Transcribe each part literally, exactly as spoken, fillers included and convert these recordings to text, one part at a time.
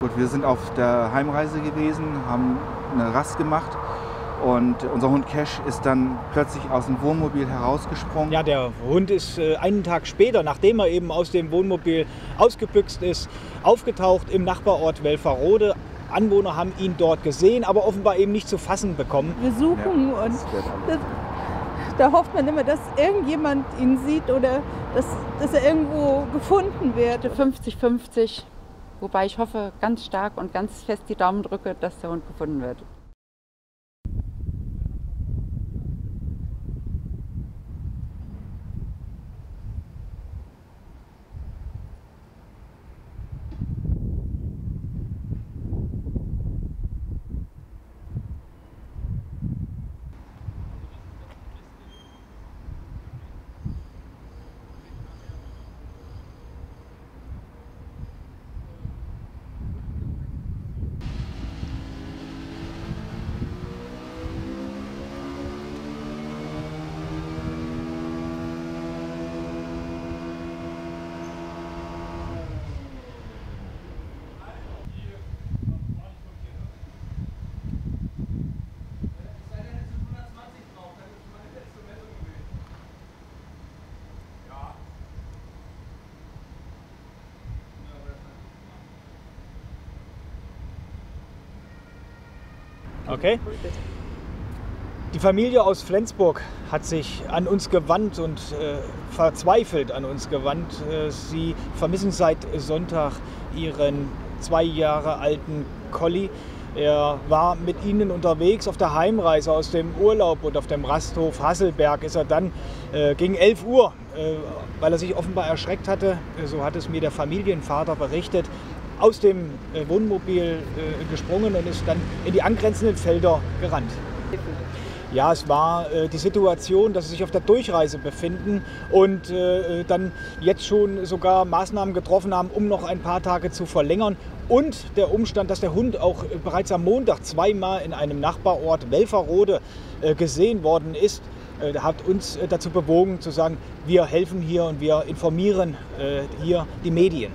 Wir sind auf der Heimreise gewesen, haben eine Rast gemacht und unser Hund Cash ist dann plötzlich aus dem Wohnmobil herausgesprungen. Ja, der Hund ist äh, einen Tag später, nachdem er eben aus dem Wohnmobil ausgebüxt ist, aufgetaucht im Nachbarort Welferode. Anwohner haben ihn dort gesehen, aber offenbar eben nicht zu fassen bekommen. Wir suchen Ja, und das wird alles. das, da hofft man immer, dass irgendjemand ihn sieht oder dass, dass er irgendwo gefunden wird. fünfzig fünfzig, wobei ich hoffe ganz stark und ganz fest die Daumen drücke, dass der Hund gefunden wird. Okay. Die Familie aus Flensburg hat sich an uns gewandt und äh, verzweifelt an uns gewandt. Äh, sie vermissen seit Sonntag ihren zwei Jahre alten Collie. Er war mit ihnen unterwegs auf der Heimreise aus dem Urlaub und auf dem Rasthof Hasselberg ist er dann äh, gegen elf Uhr, äh, weil er sich offenbar erschreckt hatte, so hat es mir der Familienvater berichtet, aus dem äh, Wohnmobil äh, gesprungen und ist dann in die angrenzenden Felder gerannt. Ja, es war äh, die Situation, dass sie sich auf der Durchreise befinden und äh, dann jetzt schon sogar Maßnahmen getroffen haben, um noch ein paar Tage zu verlängern. Und der Umstand, dass der Hund auch äh, bereits am Montag zweimal in einem Nachbarort Welferode äh, gesehen worden ist, äh, hat uns äh, dazu bewogen zu sagen, wir helfen hier und wir informieren äh, hier die Medien.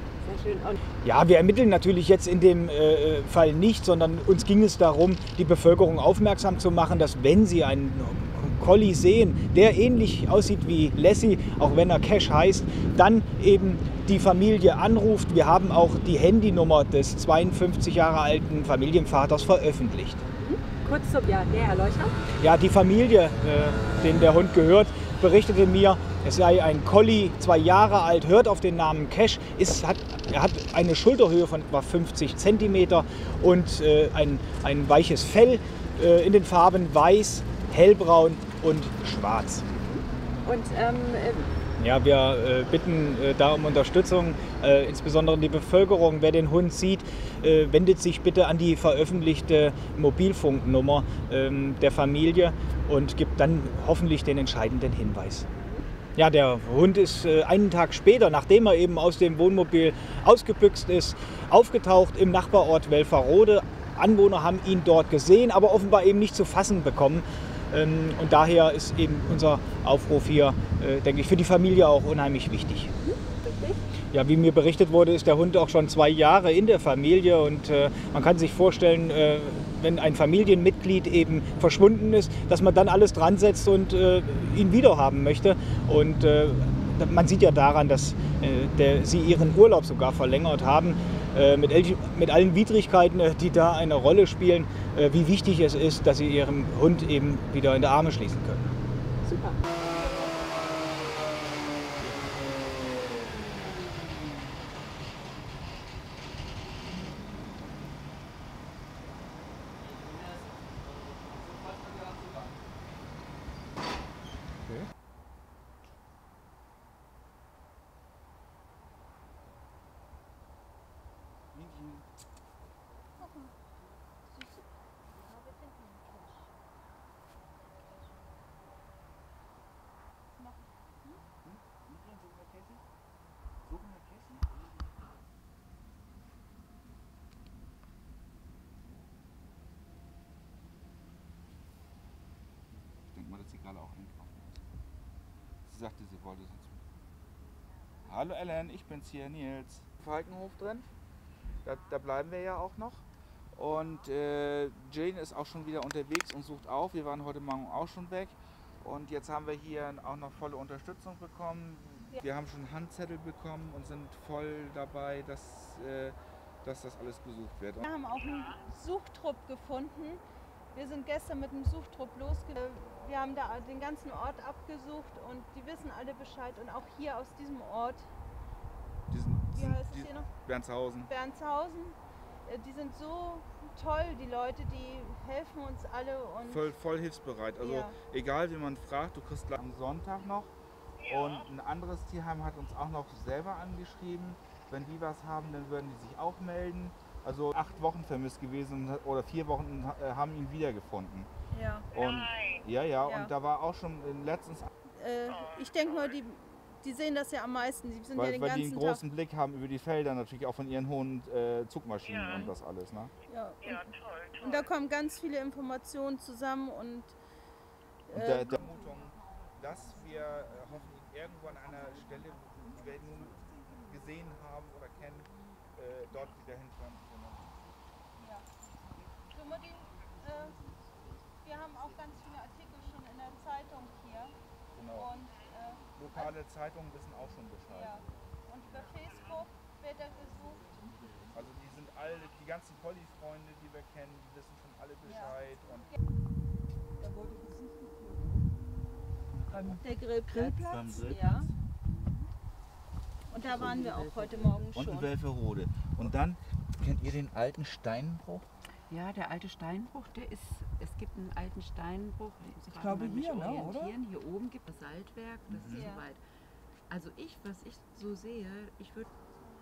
Ja, wir ermitteln natürlich jetzt in dem äh, Fall nicht, sondern uns ging es darum, die Bevölkerung aufmerksam zu machen, dass wenn sie einen Collie sehen, der ähnlich aussieht wie Lassie, auch wenn er Cash heißt, dann eben die Familie anruft. Wir haben auch die Handynummer des zweiundfünfzig Jahre alten Familienvaters veröffentlicht. Kurz zum ja, der Herr Leuchter. Ja, die Familie, äh, denen der Hund gehört, berichtete mir, es sei ein Collie, zwei Jahre alt, hört auf den Namen Cash, ist, hat, er hat eine Schulterhöhe von etwa fünfzig Zentimeter und äh, ein, ein weiches Fell äh, in den Farben weiß, hellbraun und schwarz. Und ähm, Ja, wir äh, bitten äh, da um Unterstützung, äh, insbesondere die Bevölkerung. Wer den Hund sieht, äh, wendet sich bitte an die veröffentlichte Mobilfunknummer ähm, der Familie und gibt dann hoffentlich den entscheidenden Hinweis. Ja, der Hund ist äh, einen Tag später, nachdem er eben aus dem Wohnmobil ausgebüxt ist, aufgetaucht im Nachbarort Welferode. Anwohner haben ihn dort gesehen, aber offenbar eben nicht zu fassen bekommen. Ähm, und daher ist eben unser Aufruf hier, äh, denke ich, für die Familie auch unheimlich wichtig. Ja, wie mir berichtet wurde, ist der Hund auch schon zwei Jahre in der Familie und äh, man kann sich vorstellen, äh, wenn ein Familienmitglied eben verschwunden ist, dass man dann alles dran setzt und äh, ihn wiederhaben möchte. Und äh, man sieht ja daran, dass äh, der, sie ihren Urlaub sogar verlängert haben, äh, mit, mit allen Widrigkeiten, äh, die da eine Rolle spielen, äh, wie wichtig es ist, dass sie ihren Hund eben wieder in die Arme schließen können. super. Ich denke mal, dass sie gerade auch einkaufen ist. Sie sagte, sie wollte sonst mit. Hallo Ellen, ich bin's hier, Nils. Falkenhof drin? Da, da bleiben wir ja auch noch. Und äh, Jane ist auch schon wieder unterwegs und sucht auf. Wir waren heute Morgen auch schon weg. Und jetzt haben wir hier auch noch volle Unterstützung bekommen. Ja. Wir haben schon Handzettel bekommen und sind voll dabei, dass, äh, dass das alles gesucht wird. Wir haben auch einen Suchtrupp gefunden. Wir sind gestern mit dem Suchtrupp losgegangen. Wir haben da den ganzen Ort abgesucht und die wissen alle Bescheid. Und auch hier aus diesem Ort, Diesen, wie heißt es hier noch? Bernshausen. Bernshausen. Die sind so toll, die Leute, die helfen uns alle. Und voll, voll hilfsbereit. Also ja. Egal wie man fragt, du kriegst gleich am Sonntag noch. Und ein anderes Tierheim hat uns auch noch selber angeschrieben. Wenn die was haben, dann würden die sich auch melden. Also acht Wochen vermisst gewesen oder vier Wochen äh, haben ihn wiedergefunden. Ja. Und, ja, ja, Ja. und da war auch schon letztens, Äh, ich denke mal, die, die sehen das ja am meisten. Die sind ja weil, den weil die ganzen einen großen Blick haben über die Felder, natürlich auch von ihren hohen äh, Zugmaschinen Ja. und das alles. Ne? Tag. Ja. Ja, toll, toll. Und da kommen ganz viele Informationen zusammen und Und äh, der, der Vermutung, dass wir äh, hoffentlich irgendwo an einer Stelle, die wir nun gesehen haben oder kennen, äh, dort wieder hinfahren. ja. So, Mutti, äh, wir haben auch ganz viele Artikel schon in der Zeitung hier. Genau. Und, äh, Lokale Zeitungen wissen auch schon ja. Bescheid. Und über Facebook wird er gesucht. Also die sind alle, die ganzen Polly-Freunde, die wir kennen, die wissen schon alle Bescheid. Und Der Grillplatz. Beim Grillplatz. Ja. Und da waren wir auch heute Morgen und in schon. Welferode. Und dann kennt ihr den alten Steinbruch? Ja, der alte Steinbruch, der ist, es gibt einen alten Steinbruch, ich glaube hier, ne, oder? Hier oben gibt es Saltwerk, das ist Ja. so weit. Also ich, was ich so sehe, ich würde...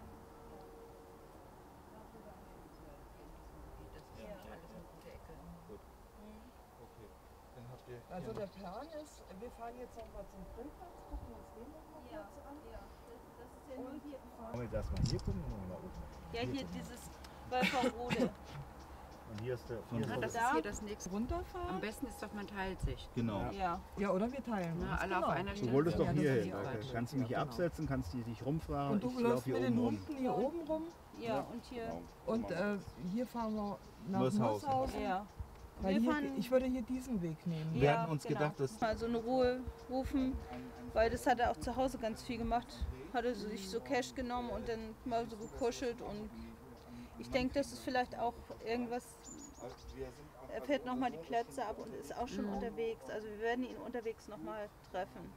Das ist Ja. alles eine gute Ecke. Okay. Dann habt ihr Also der Plan ist, wir fahren jetzt nochmal zum Grillplatz, gucken uns den nochmal Ja, kurz an. ja. Das ist ja nur hier. Wollen wir erstmal hier gucken oder mal oben? Ja, hier dieses Wolferode. Und hier ist der. Von Hier Ja, ist das der ist hier das nächste. Runterfahren? Am besten ist doch, man teilt sich. Genau. Ja. Ja, oder wir teilen Na, uns. alle genau. auf einer Stelle. du wolltest Ja, doch das hier ist hin. die Da Arbeit. kannst du mich Ja, genau. absetzen, kannst die dich rumfahren. Und du ich läufst laufe hier mit den oben rum. Hunden hier oben rum. Ja, und hier. Und äh, hier fahren wir nach Möshausen. Möshausen. Ja. Weil Wir hier, fahren- ich würde hier diesen Weg nehmen. Wir hatten uns gedacht, dass- Also eine Ruhe rufen, weil das hat er auch zu Hause ganz viel gemacht. Hat er sich so Cash genommen und dann mal so gekuschelt und ich denke, das ist vielleicht auch irgendwas. Er fährt nochmal die Plätze ab und ist auch schon unterwegs. Also wir werden ihn unterwegs nochmal treffen.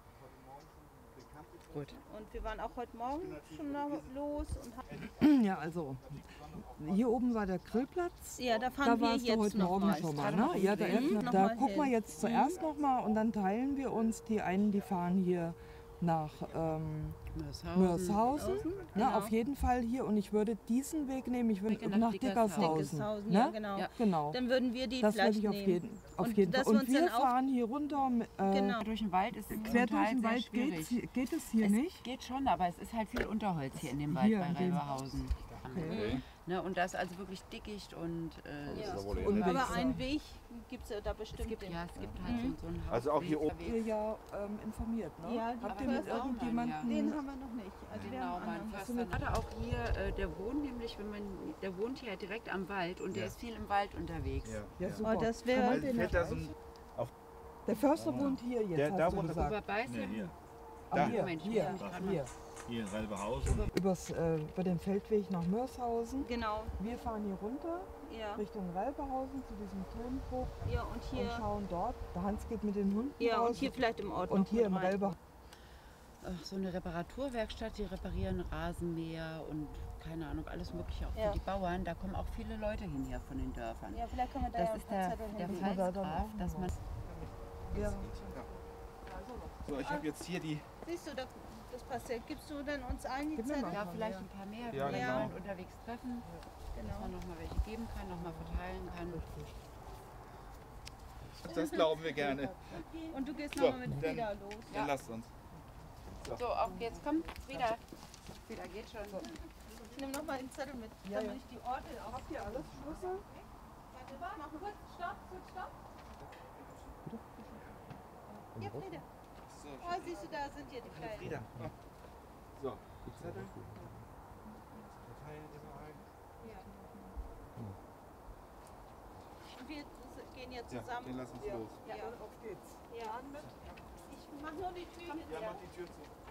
Gut. Und wir waren auch heute Morgen schon noch los und haben, Ja, also hier oben war der Grillplatz. ja, da fahren Da wir warst du jetzt heute noch Morgen mal. schon mal, Gerade ne? noch Ja, da, hin. erst, Noch da mal gucken wir hin. jetzt zuerst noch mal und dann teilen wir uns. Die einen, die fahren hier nach ähm, Möshausen. Mörshausen, Genau. ne, auf jeden Fall hier. Und ich würde diesen Weg nehmen, ich würde Wege nach nach Dickershausen. Dickershausen. Dickershausen, Ne? ja, genau. Ja. Genau. Dann würden wir die Das würde vielleicht ich auf nehmen. jeden, auf Und jeden dass Fall. wir Und uns wir dann auch- fahren hier runter. Äh, Genau. Durch den Wald ist es Quer zum durch Teil den sehr Wald schwierig. geht, geht es hier Es nicht. geht schon, aber es ist halt viel Unterholz hier in dem Wald Hier, bei in dem- Reiberhausen. Okay. Ne, und das ist also wirklich dickicht und äh, Ja. es ist wohl viel unwegsam. Wald. Aber einen Weg gibt es ja da bestimmt. es gibt, den- ja, es gibt halt so, so einen Also auch hier Hauptweg. Ihr ja ähm, informiert, ne? Ja, die Habt ihr mit Förster- irgendjemandem... Den haben wir noch nicht. Also wir Genau, haben mein einen anderen. Förster. Gerade auch hier, äh, der wohnt nämlich, wenn man, der wohnt hier direkt am Wald und der Ja. ist viel im Wald unterwegs. Ja, super. Oh, das wäre- Kann man Also den fährt da so ein, Der Förster wohnt hier jetzt, Der- hast da du wohnt er- gesagt. Über Beißen, Nee, hier. Ah, Da. hier, Moment, ich hier, muss mich gerade hier. Hier in Reiberhausen. Übers, äh, über den Feldweg nach Mörshausen. Genau, Wir fahren hier runter ja. Richtung Reiberhausen zu diesem Turmbruch Ja, und und hier, schauen dort. Der Hans geht mit den Hunden ja, raus. und hier vielleicht im Ort und noch hier mit im rein. Reiberhausen. Ach, so eine Reparaturwerkstatt, die reparieren Rasenmäher und keine Ahnung, alles mögliche auch Ja. für die Bauern. Da kommen auch viele Leute hin hier von den Dörfern. Ja, vielleicht können wir da Das ja ist ein paar der, Zettel der hinlegen. Fall- Pfalzgraf, dass man... Ja. so, ich habe jetzt hier die, Siehst du, das, das passt ja. Gibst du dann uns allen die Gib mir Zettel? mal. Ja, vielleicht ein paar mehr, wenn Ja, wir genau. jemanden unterwegs treffen, dass Genau. man nochmal welche geben kann, nochmal verteilen kann. das glauben wir gerne. Und du gehst So, nochmal mit dann- Frieda los. Dann lasst uns. So, auf geht's, komm, wieder. Wieder geht schon. Ich nehme nochmal den Zettel mit, Ja, damit ja. ich die Orte auch... Habt ihr alles Schlüssel? Warte, mach kurz, stopp, kurz, stopp. Ja, Frieda. So, Oh, siehst du, da sind ja die Kleinen. Frieda. So, die Zettel. Verteilen überall. wir gehen jetzt Ja, zusammen. den lassen uns los. Ja, auf geht's. Ja. Ich mach nur die Tür. Ja, mach die Tür zu.